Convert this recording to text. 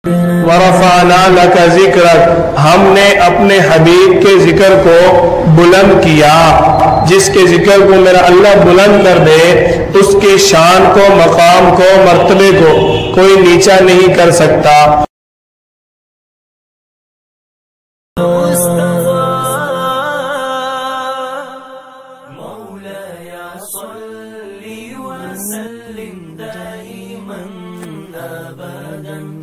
वरफ़अना लका ज़िक्रक, हमने अपने हबीब के जिक्र को बुलंद किया। जिसके जिक्र को मेरा अल्लाह बुलंद कर दे, उसके शान को, मकाम को, मर्तबे को कोई नीचा नहीं कर सकता। सल्ली व सल्लिम दाइमन अबदन।